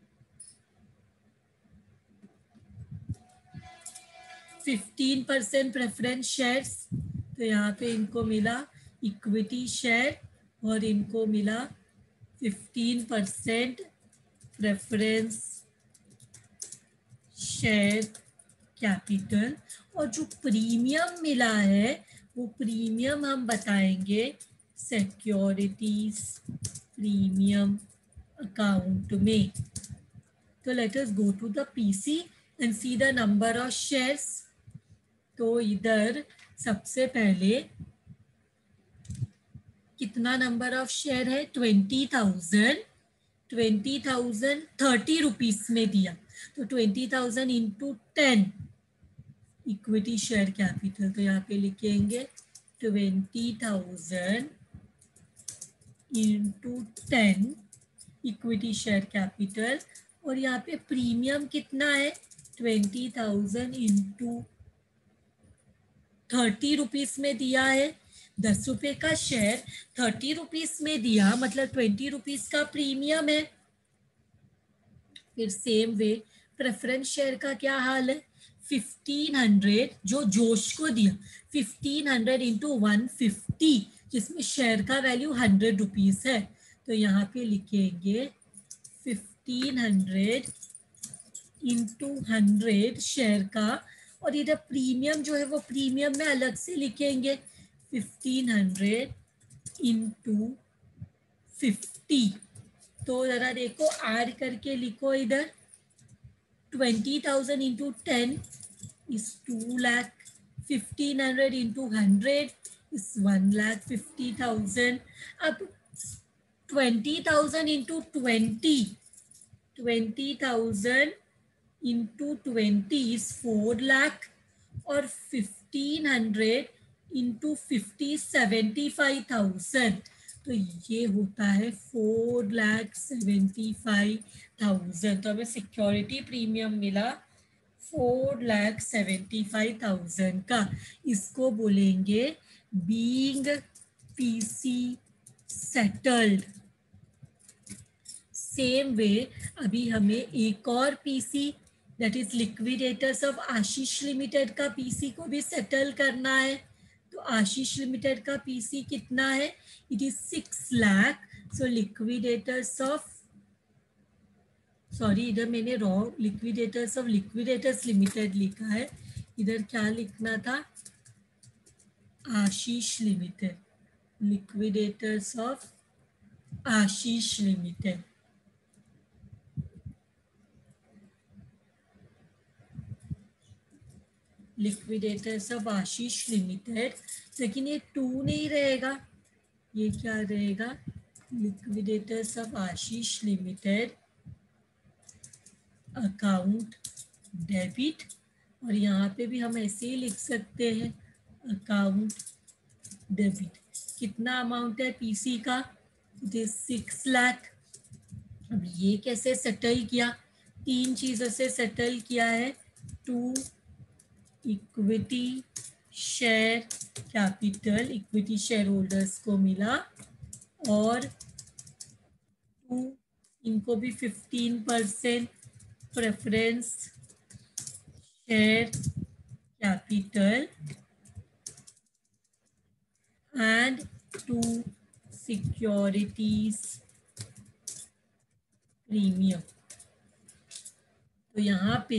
15% preference shares. तो यहाँ पे इनको मिला इक्विटी शेयर और इनको मिला 15% प्रेफरेंस शेयर कैपिटल। और जो प्रीमियम मिला है, वो प्रीमियम हम बताएंगे सिक्योरिटीज प्रीमियम अकाउंट में। तो let us go to the PC and see the number of shares. तो इधर सबसे पहले कितना नंबर ऑफ शेयर है, 20,000, 30 रुपीज में दिया। तो 20,000 इंटू 10 इक्विटी शेयर कैपिटल। तो यहाँ पे लिखेंगे 20,000 इंटू 10 इक्विटी शेयर कैपिटल। और यहाँ पे प्रीमियम कितना है, 20,000 इंटू 30 रुपीज में दिया है। 10 रुपए का शेयर 30 रुपीज में दिया, मतलब 20 रुपीज का प्रीमियम है। फिर सेम वे प्रेफरेंस शेयर का क्या हाल है, 1500 जो जोश को दिया, 1500 इंटू 150, जिसमें शेयर का वैल्यू 100 रुपीज है। तो यहाँ पे लिखेंगे 1500 इंटू 100 शेयर का। और इधर प्रीमियम जो है वो प्रीमियम में अलग से लिखेंगे 1500 इंटू 50। तो जरा देखो आर करके लिखो इधर, 20,000 into 10 is 2 lakh, 1500 into 100 is 1,50,000। अब 20,000 इंटू 20,000 इंटू 20 इज 4 लाख, और 1500 इंटू 50 75,000। तो ये होता है 4,75,000। तो हमें सिक्योरिटी प्रीमियम मिला 4,75,000 का। इसको बोलेंगे being PC settled. Same way अभी हमें एक और PC, that is liquidators of Ashish limited का पीसी को भी सेटल करना है। तो आशीष लिमिटेड का पीसी कितना है, it is 6 lakh. So liquidators of, sorry इधर मैंने wrong, liquidators of liquidators limited लिखा है, इधर क्या लिखना था, Ashish limited, liquidators of Ashish limited. Liquidators of Ashish limited, लेकिन ये 2 नहीं रहेगा, ये क्या रहेगा, liquidators of Ashish limited account debit. और यहाँ पे भी हम ऐसे ही लिख सकते हैं अकाउंट डेबिट। कितना अमाउंट है पीसी का, इट इज 6 लाख। अब ये कैसे सेटल किया, 3 चीज़ों से सेटल किया है। To equity share capital, equity share holders को मिला, और टू, इनको भी 15% preference share capital and to securities premium. तो यहाँ पे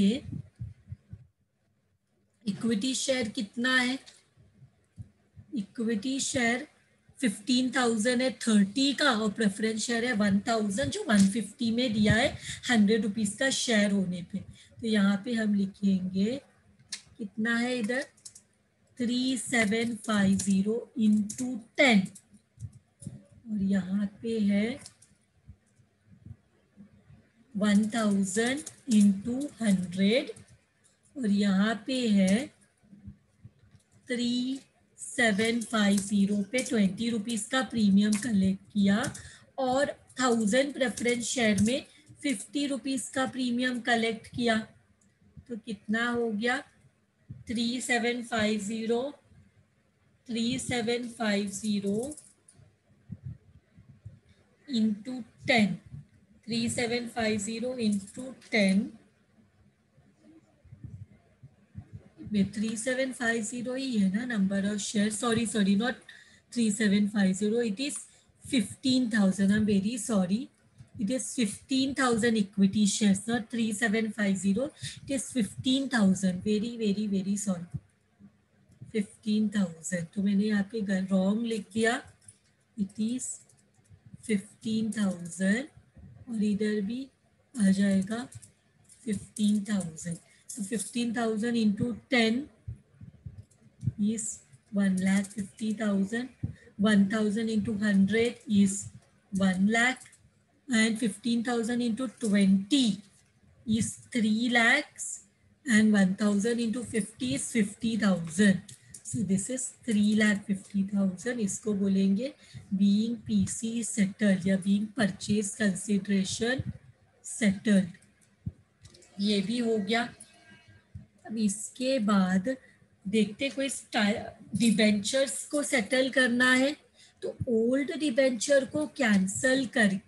इक्विटी शेयर कितना है, इक्विटी शेयर 15,000 है 30 का, और प्रेफरेंस शेयर है 1,000 जो 150 में दिया है 100 रुपीज़ का शेयर होने पे। तो यहाँ पे हम लिखेंगे कितना है इधर 3750 इंटू 10, और यहाँ पे है 1000 इंटू 100, और यहाँ पे है 3750 पे 20 रुपीज़ का प्रीमियम कलेक्ट किया, और 1000 प्रेफरेंस शेयर में 50 रुपीज़ का प्रीमियम कलेक्ट किया। तो कितना हो गया 3750 इंटू 10, 3750 इंटू 10 में 3750 ही है ना number of share, sorry not 3750, it is 15,000, I am very sorry, it is 15,000 equity shares, not 3750, it is 15,000, very sorry, 15,000, तो मैंने यहाँ पे रॉन्ग लिख दिया, it is 15,000, और इधर भी आ जाएगा 15,000, तो 15,000 into 10 is 1,50,000, 1,000 into 100 is 1 lakh, and 15,000 into 20 is 3 lakhs, and 1,000 into 50 is 50,000. So this is 3,50,000. इसको बोलेंगे being PC settled या being purchase consideration settled. ये भी हो गया। अब इसके बाद देखते कोई डिबेंचर्स को सेटल करना है, तो ओल्ड डिबेंचर को कैंसल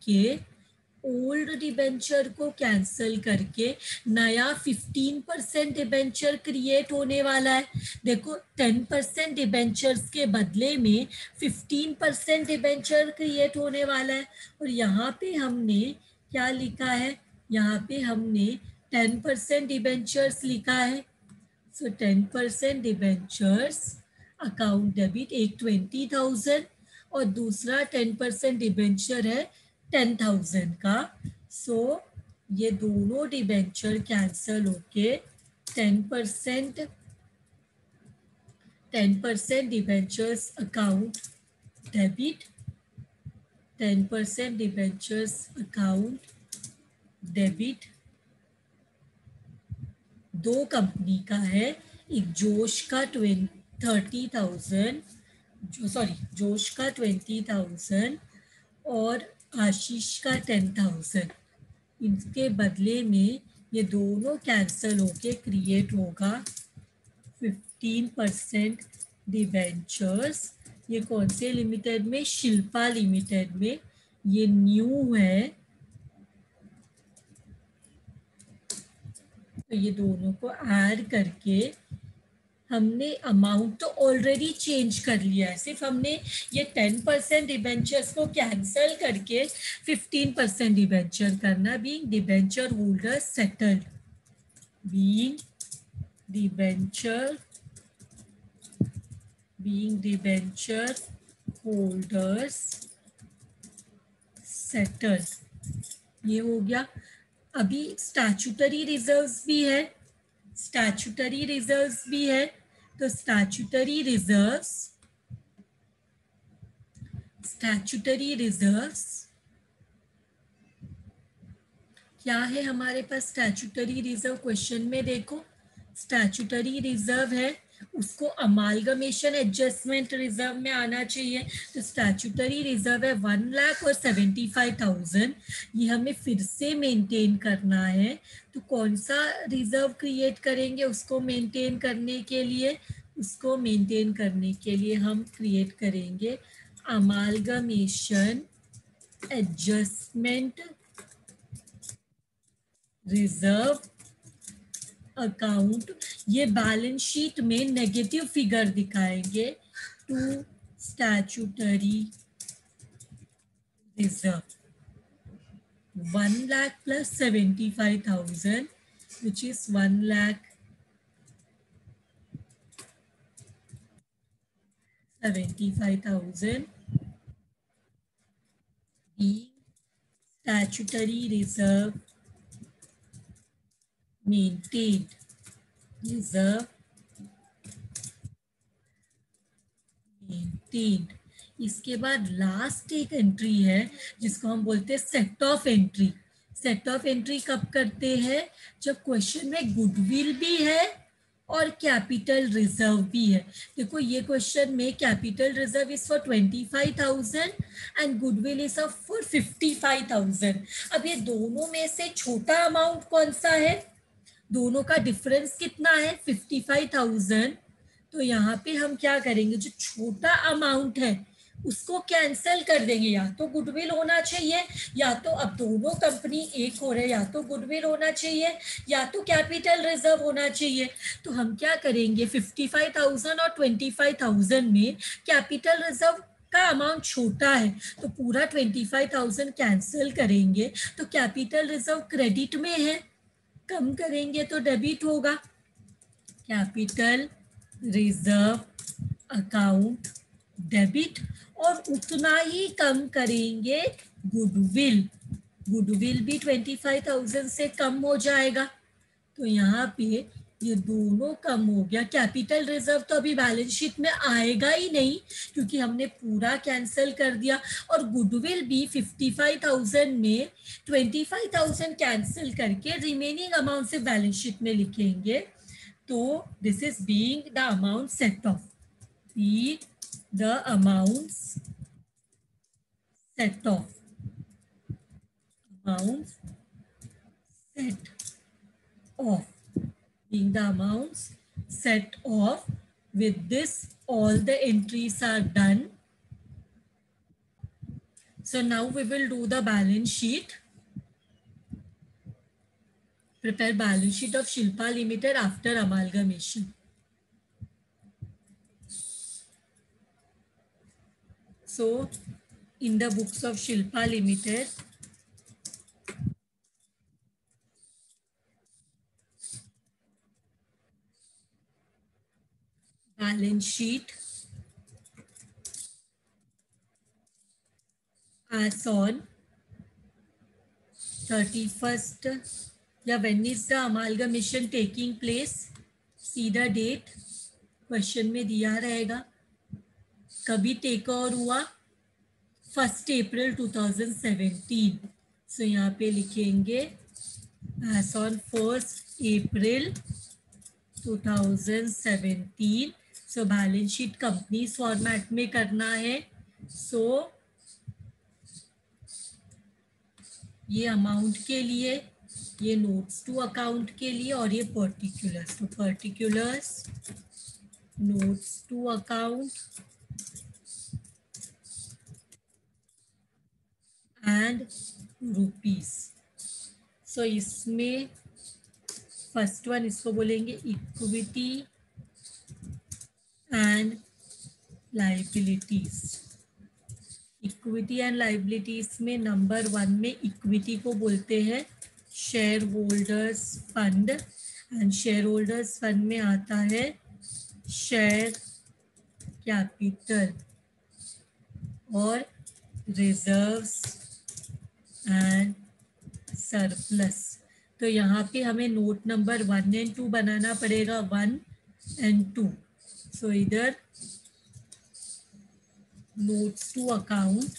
करके नया 15% डिबेंचर क्रिएट होने वाला है। देखो 10% डिबेंचर्स के बदले में 15% डिबेंचर क्रिएट होने वाला है, और यहाँ पे हमने क्या लिखा है, यहाँ पे हमने 10% डिबेंचर्स लिखा है। सो 10% डिबेंचर्स अकाउंट डेबिट, एक 20,000 और दूसरा 10% डिबेंचर है 10,000 का। सो ये दोनों डिबेंचर कैंसल होके 10% debentures account debit, 10% debentures account debit दो कंपनी का है, एक जोश का 30,000, जोश का 20,000 और आशीष का 10,000। इनके बदले में ये दोनों कैंसल होके क्रिएट होगा 15% डिबेंचर्स। ये कौन से लिमिटेड में, शिल्पा लिमिटेड में, ये न्यू है, तो ये दोनों को ऐड करके हमने अमाउंट तो ऑलरेडी चेंज कर लिया है, सिर्फ हमने ये 10% डिबेंचर्स को कैंसल करके 15% डिबेंचर करना। Being debenture holder settled, being debenture holders settled, ये हो गया। अभी स्टैट्यूटरी रिजर्व्स भी है, तो स्टैट्यूटरी रिजर्व्स क्या है हमारे पास? स्टैट्यूटरी रिजर्व क्वेश्चन में देखो, स्टैट्यूटरी रिजर्व है उसको अमालगमेशन एडजस्टमेंट रिजर्व में आना चाहिए। तो स्टैट्यूटरी रिजर्व है 1,00,000 और 75,000, ये हमें फिर से मेंटेन करना है। तो कौन सा रिजर्व क्रिएट करेंगे उसको मेंटेन करने के लिए? उसको मेंटेन करने के लिए हम क्रिएट करेंगे अमालगमेशन एडजस्टमेंट रिजर्व अकाउंट। ये बैलेंस शीट में नेगेटिव फिगर दिखाएंगे to statutory reserve 1,00,000 plus 75,000, which is 1,75,000 being statutory reserve maintained reserve maintained। इसके बाद लास्ट एक एंट्री है जिसको हम बोलते हैं set off entry. Set off entry कब करते हैं? जब क्वेश्चन में गुडविल भी है और कैपिटल रिजर्व भी है। देखो ये क्वेश्चन में capital reserve is for 25,000 and goodwill is for 55,000। अब ये दोनों में से छोटा अमाउंट कौन सा है? दोनों का डिफरेंस कितना है? 55,000। तो यहाँ पे हम क्या करेंगे, जो छोटा अमाउंट है उसको कैंसिल कर देंगे। या तो गुडविल होना चाहिए, या तो अब दोनों कंपनी एक हो रहे, या तो गुडविल होना चाहिए या तो कैपिटल रिजर्व होना चाहिए। तो हम क्या करेंगे, 55,000 और 25,000 में कैपिटल रिजर्व का अमाउंट छोटा है तो पूरा 25,000 कैंसिल करेंगे। तो कैपिटल रिजर्व क्रेडिट में है, कम करेंगे तो डेबिट होगा। कैपिटल रिजर्व अकाउंट डेबिट, और उतना ही कम करेंगे गुडविल। गुडविल भी 25,000 से कम हो जाएगा। तो यहाँ पे ये दोनों कम हो गया। कैपिटल रिजर्व तो अभी बैलेंस शीट में आएगा ही नहीं क्योंकि हमने पूरा कैंसिल कर दिया। और गुडविल भी 55,000 में 25,000 कैंसिल करके रिमेनिंग अमाउंट से बैलेंस शीट में लिखेंगे। तो this is being the amount set off, be the amounts set off, amounts set off, being the amounts set off. With this all the entries are done. So now we will do the balance sheet. Prepare balance sheet of Shilpa Limited after amalgamation. So in the books of Shilpa Limited, balance sheet as on 31st, या when is the amalgamation taking place, see the date, question में दिया रहेगा कभी take over हुआ, 1 April 2017। सो यहाँ पे लिखेंगे as on 1 April 2017। So balance sheet companies format में करना है। सो ये अमाउंट के लिए, ये नोट्स टू अकाउंट के लिए, और ये पर्टिकुलर्स। तो particulars, notes to account and rupees. So इसमें फर्स्ट वन इसको बोलेंगे equity and liabilities. Equity and liabilities में नंबर 1 में इक्विटी को बोलते हैं share holders fund, and share holders fund में आता है शेयर कैपिटल और रिजर्व्स एंड सरप्लस। तो यहाँ पे हमें नोट नंबर 1 एंड 2 बनाना पड़ेगा, 1 एंड 2। सो इधर notes to account,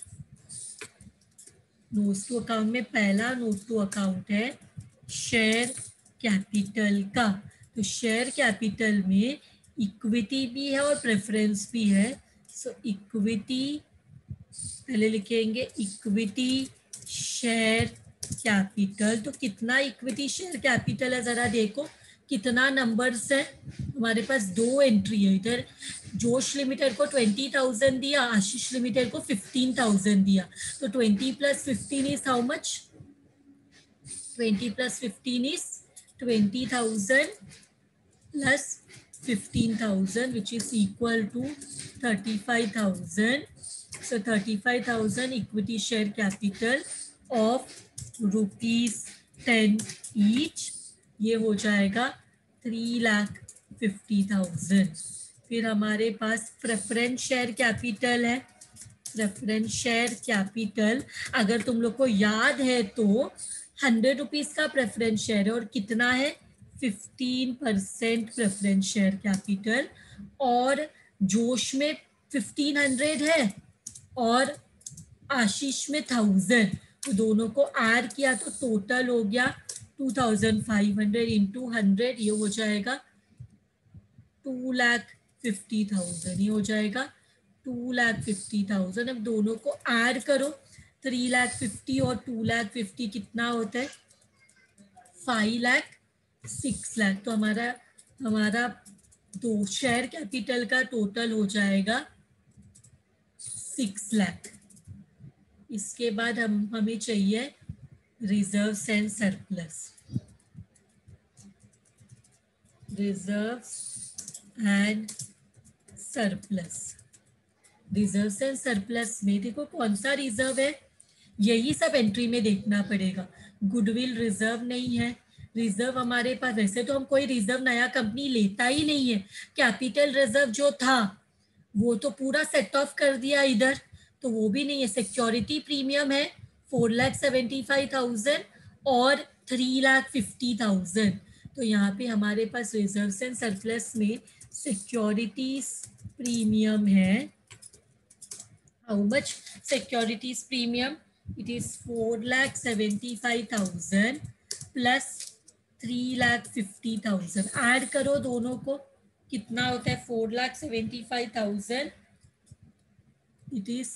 notes to account में पहला नोट टू अकाउंट है शेयर कैपिटल का। तो शेयर कैपिटल में इक्विटी भी है और प्रेफरेंस भी है। सो इक्विटी पहले लिखेंगे, इक्विटी शेयर कैपिटल। तो कितना इक्विटी शेयर कैपिटल है जरा देखो, कितना नंबर्स है हमारे पास, दो एंट्री है इधर। जोश लिमिटेड को 20,000 दिया, आशीष लिमिटेड को 15,000 दिया। तो 20 + 15 is how much? 20 + 15 is 20,000 plus 15,000, which is equal to 35,000. So 35,000 equity share capital of ₹10 each, ये हो जाएगा 3,50,000। फिर हमारे पास प्रेफरेंस शेयर कैपिटल है। प्रेफरेंस शेयर कैपिटल अगर तुम लोग को याद है तो ₹100 का प्रेफरेंस शेयर है और कितना है 15% प्रेफरेंस शेयर कैपिटल, और जोश में 1500 है और आशीष में 1000, तो दोनों को ऐड किया तो टोटल हो गया 2500 इंटू 100, ये हो जाएगा 2,50,000, ये हो जाएगा 2,50,000। अब दोनों को ऐड करो, 3,50,000 और 2,50,000 कितना होता है 5,00,000, 6,00,000। तो हमारा हमारा दो शेयर कैपिटल का टोटल हो जाएगा 6,00,000। इसके बाद हमें चाहिए reserves and surplus. Reserves and surplus, reserves and surplus में देखो कौन सा रिजर्व है, यही सब एंट्री में देखना पड़ेगा। गुडविल रिजर्व नहीं है। रिजर्व हमारे पास, वैसे तो हम कोई रिजर्व नया कंपनी लेता ही नहीं है। कैपिटल रिजर्व जो था वो तो पूरा सेट ऑफ कर दिया इधर, तो वो भी नहीं है। सिक्योरिटी प्रीमियम है 4,75,000 और 3,50,000। तो यहाँ पे हमारे पास रिजर्व्स एंड सरप्लस में सिक्योरिटीज प्रीमियम है। How much securities premium? It is 4,75,000 plus 3,50,000। Add करो दोनों को, कितना होता है 4,75,000, इट इज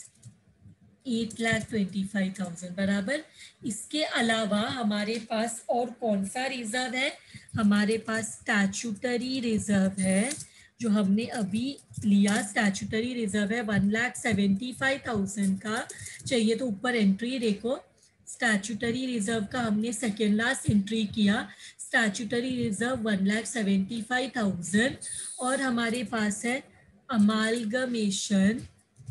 8,25,000 बराबर। इसके अलावा हमारे पास और कौन सा रिजर्व है? हमारे पास स्टैट्यूटरी रिजर्व है जो हमने अभी लिया। स्टैट्यूटरी रिजर्व है 1,75,000 का। चाहिए तो ऊपर एंट्री देखो, स्टैट्यूटरी रिजर्व का हमने सेकेंड लास्ट एंट्री किया। स्टैट्यूटरी रिजर्व 1,75,000 और हमारे पास है अमालगमेशन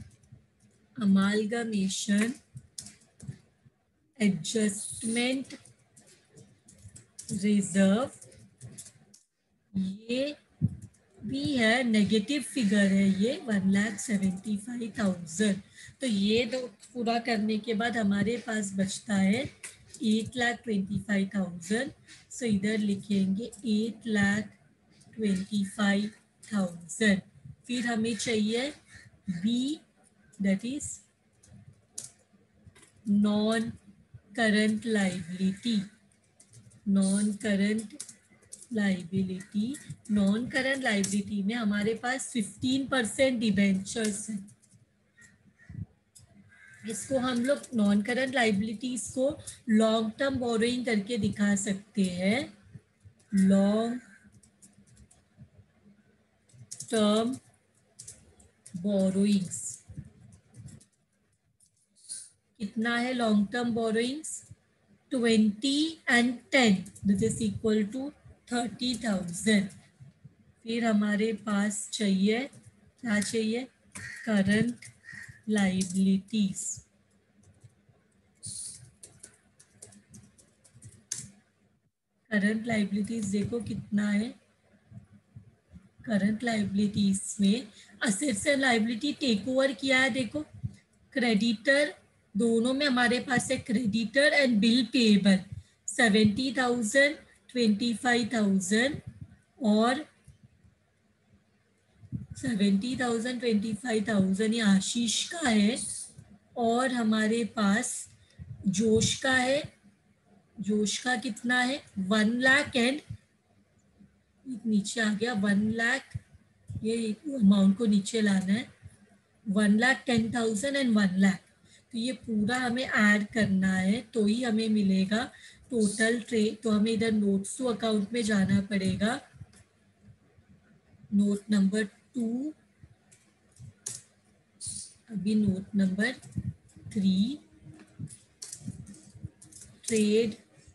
एडजस्टमेंट रिजर्व, ये भी है नेगेटिव फिगर है ये 1,75,000। तो ये दो पूरा करने के बाद हमारे पास बचता है 8,25,000। सो इधर लिखेंगे 8,25,000। फिर हमें चाहिए B, that is non-current liability। non-current liability में हमारे पास 15% डिबेंचर्स है। इसको हम लोग नॉन करंट लाइबिलिटीज को लॉन्ग टर्म बोरोइंग करके दिखा सकते हैं। लॉन्ग टर्म बोरोइंग्स कितना है? Long term borrowings 20 and 10, this is equal to 30,000। फिर हमारे पास चाहिए, क्या चाहिए? Current liabilities. करंट लाइबिलिटीज देखो कितना है। करंट लाइबिलिटीज में assets and liability take over किया है। देखो क्रेडिटर, दोनों में हमारे पास है क्रेडिटर एंड बिल पेएबल 70,000, 25,000 और 70,000, 25,000 ये आशीष का है। और हमारे पास जोश का है। जोश का कितना है 1 लाख एंड नीचे आ गया 1,00,000 ये अमाउंट को नीचे लाना है, 1,10,000 एंड 1,00,000। तो ये पूरा हमें ऐड करना है तो ही हमें मिलेगा टोटल ट्रेड। तो हमें इधर नोट्स टू अकाउंट में जाना पड़ेगा, नोट नंबर 2, अभी note number 3, trade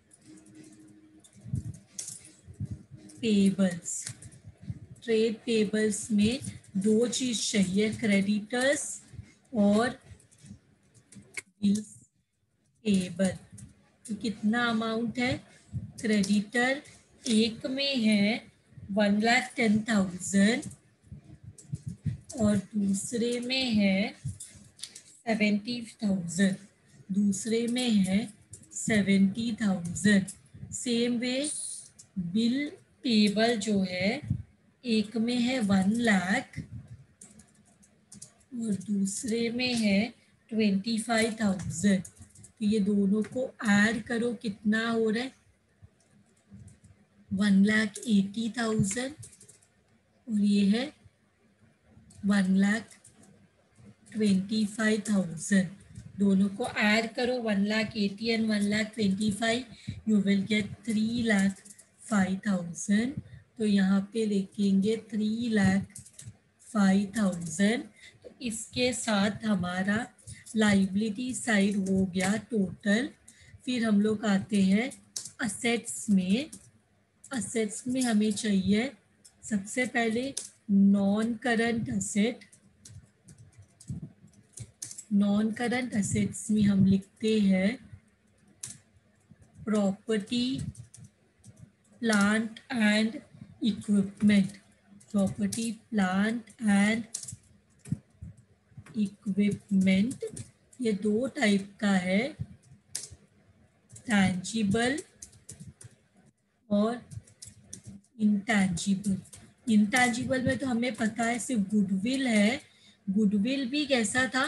payables. Trade payables में दो चीज चाहिए, क्रेडिटर्स और बिल्स पेबल। तो कितना अमाउंट है, क्रेडिटर एक में है 1,10,000 और दूसरे में है 70,000, दूसरे में है 70,000। सेम वे बिल पेबल जो है, एक में है 1,00,000 और दूसरे में है 25,000। तो ये दोनों को ऐड करो, कितना हो रहा है, 1,80,000 और ये है 1,25,000। दोनों को ऐड करो, 1,80,000 एंड 1,25,000, यू विल गेट 3,05,000। तो यहाँ पे लिखेंगे 3,05,000। तो इसके साथ हमारा लाइबिलिटी साइड हो गया टोटल। फिर हम लोग आते हैं असेट्स में। असेट्स में हमें चाहिए सबसे पहले non current asset. Non current assets में हम लिखते हैं property, plant and equipment. Property, plant and equipment ये दो टाइप का है, टैंजिबल और इंटैंजिबल। इंटैंजिबल में तो हमें पता है सिर्फ गुडविल है। गुडविल भी कैसा था,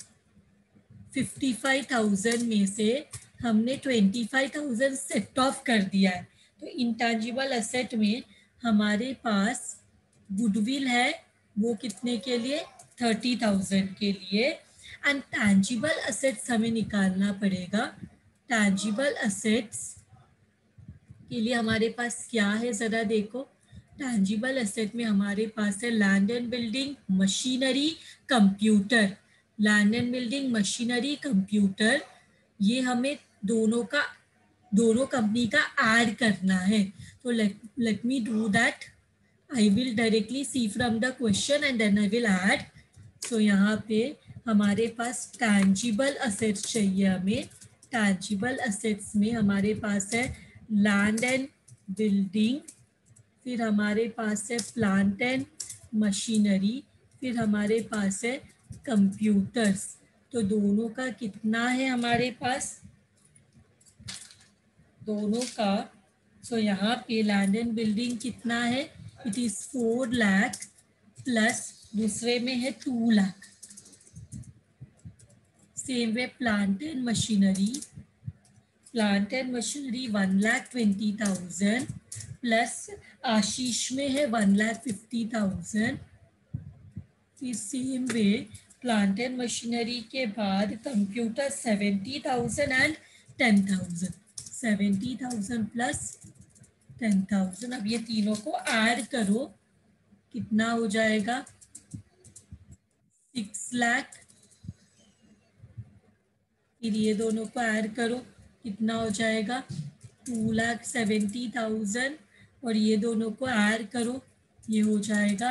55,000 में से हमने 25,000 सेट ऑफ कर दिया है। तो इंटैंजिबल असेट में हमारे पास गुडविल है, वो कितने के लिए, 30,000 के लिए। एंड टैंजिबल असेट्स हमें निकालना पड़ेगा। टैंजिबल असेट्स के लिए हमारे पास क्या है, ज़रा देखो। टैंजिबल एसेट में हमारे पास है land and building, machinery, computer. Land and building, machinery, computer, ये हमें दोनों कंपनी का ऐड करना है। तो let me do that. I will directly see from the question and then I will add. So यहाँ पे हमारे पास टैंजिबल असेट्स चाहिए हमें। टैंजिबल असेट्स में हमारे पास है लैंड एंड बिल्डिंग, फिर हमारे पास है प्लांट एंड मशीनरी, फिर हमारे पास है कंप्यूटर्स। तो दोनों का कितना है हमारे पास, दोनों का। सो यहाँ पे लैंड एंड बिल्डिंग कितना है, इट इज़ 4 लाख प्लस दूसरे में है 2 lakh. Same way plant and machinery, plant and machinery 1,20,000 plus Ashish में है 1,50,000। फिर same way plant and machinery के बाद कंप्यूटर 70,000 एंड 10,000। 70,000 प्लस 10,000। अब ये तीनों को ऐड करो, कितना हो जाएगा, 6 लाख। फिर ये दोनों को ऐड करो, कितना हो जाएगा, 2,70,000 और ये दोनों को ऐड करो, ये हो जाएगा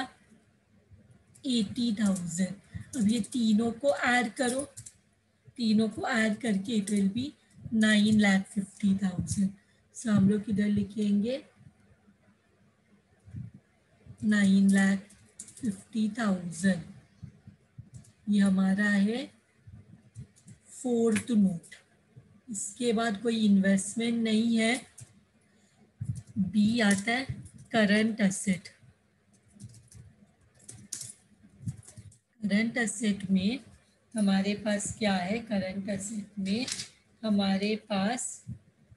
80,000। अब ये तीनों को ऐड करो, तीनों को ऐड करके इट विल बी 9,50,000। सो हम लोग इधर लिखेंगे 9,50,000। ये हमारा है फोर्थ नोट। इसके बाद कोई इन्वेस्टमेंट नहीं है। बी आता है करंट असेट। करंट असेट में हमारे पास क्या है, करंट असेट में हमारे पास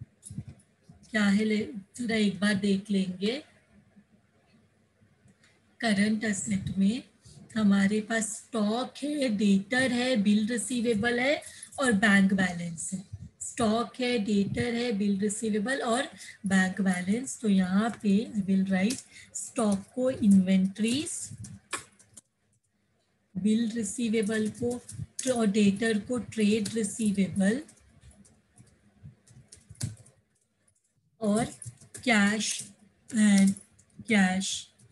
क्या है, जरा एक बार देख लेंगे। करंट असेट में हमारे पास स्टॉक है, डेटर है, बिल रिसीवेबल है और बैंक बैलेंस है। स्टॉक है, डेटर है, बिल रिसीवेबल और बैंक बैलेंस। तो यहाँ पे आई विल राइट स्टॉक को इन्वेंट्रीज, बिल रिसीवेबल को और डेटर को ट्रेड रिसीवेबल और cash and cash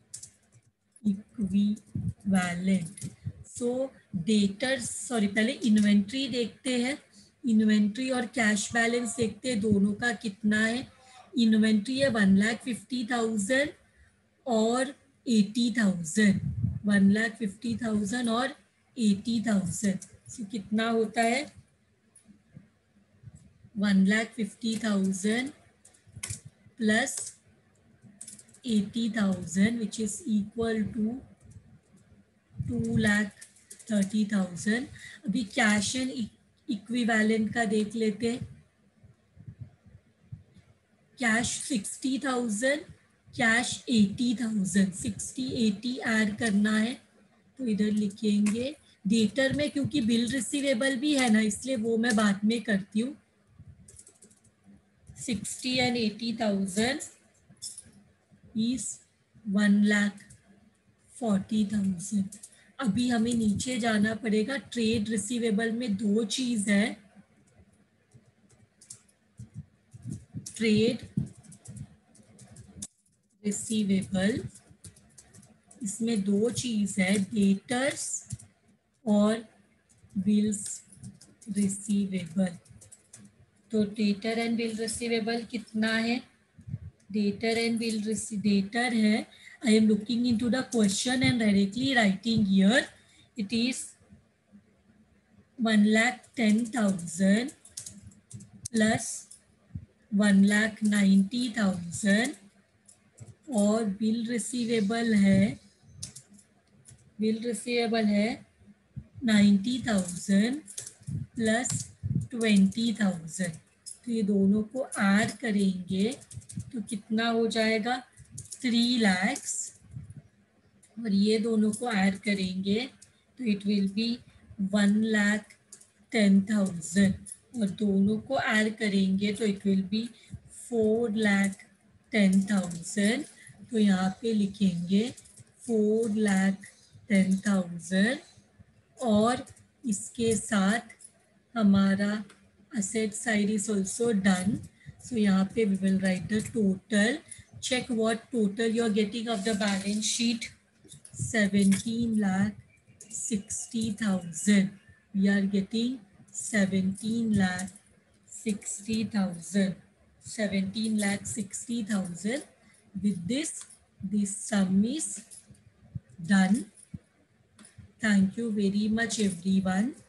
equivalent. So debtor sorry पहले इन्वेंट्री देखते हैं, इन्वेंट्री और कैश बैलेंस देखते हैं दोनों का कितना है। इन्वेंट्री है 1,50,000 और 80,000, 1,50,000 और 80,000। सो कितना होता है 1,50,000 plus 80,000 which is equal to 2,30,000। अभी कैश एंड इक्विवेलेंट का देख लेते हैं। कैश 60,000, कैश 80,000, 60 80 ऐड करना है तो इधर लिखेंगे। डेटर में क्योंकि बिल रिसीवेबल भी है ना इसलिए वो मैं बाद में करती हूँ। 60 and 80,000 is 1,40,000। अभी हमें नीचे जाना पड़ेगा। ट्रेड रिसीवेबल में दो चीज है, ट्रेड रिसीवेबल, इसमें दो चीज है, डेटर्स और बिल्स रिसीवेबल। तो डेटर एंड बिल रिसीवेबल कितना है, डेटर एंड बिल डेटर है, I am looking into the question and directly writing here, it is 1,10,000 plus 1,90,000 और बिल रिसीवेबल है 90,000 प्लस 20,000। तो ये दोनों को ऐड करेंगे तो कितना हो जाएगा 3 लाख, और ये दोनों को ऐड करेंगे तो इट विल बी 1,10,000 और दोनों को ऐड करेंगे तो इट विल बी 4,10,000। तो यहाँ पे लिखेंगे 4,10,000 और इसके साथ हमारा asset side is also done. So यहाँ पे we will write the total. Check what total you are getting of the balance sheet. 17,60,000. We are getting 17,60,000. 17,60,000. With this sum is done. Thank you very much everyone.